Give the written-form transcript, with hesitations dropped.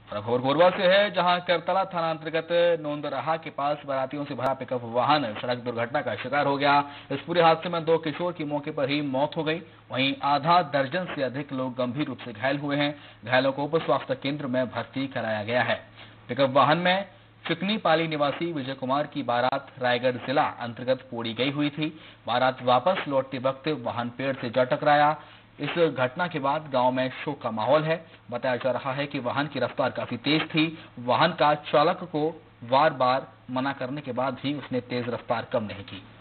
और खबर कोरबा से है, जहां करतला थाना अंतर्गत नोंदरहा के पास बारातियों से भरा पिकअप वाहन सड़क दुर्घटना का शिकार हो गया। इस पूरे हादसे में 2 किशोर की मौके पर ही मौत हो गई। वहीं आधा दर्जन से अधिक लोग गंभीर रूप से घायल हुए हैं। घायलों को उप स्वास्थ्य केंद्र में भर्ती कराया गया है। पिकअप वाहन में चिकनी पाली निवासी विजय कुमार की बारात रायगढ़ जिला अंतर्गत पोड़ी गई हुई थी। बारात वापस लौटते वक्त वाहन पेड़ से जा टकराया। इस घटना के बाद गांव में शोक का माहौल है। बताया जा रहा है कि वाहन की रफ्तार काफी तेज थी। वाहन का चालक को बार बार मना करने के बाद भी उसने तेज रफ्तार कम नहीं की।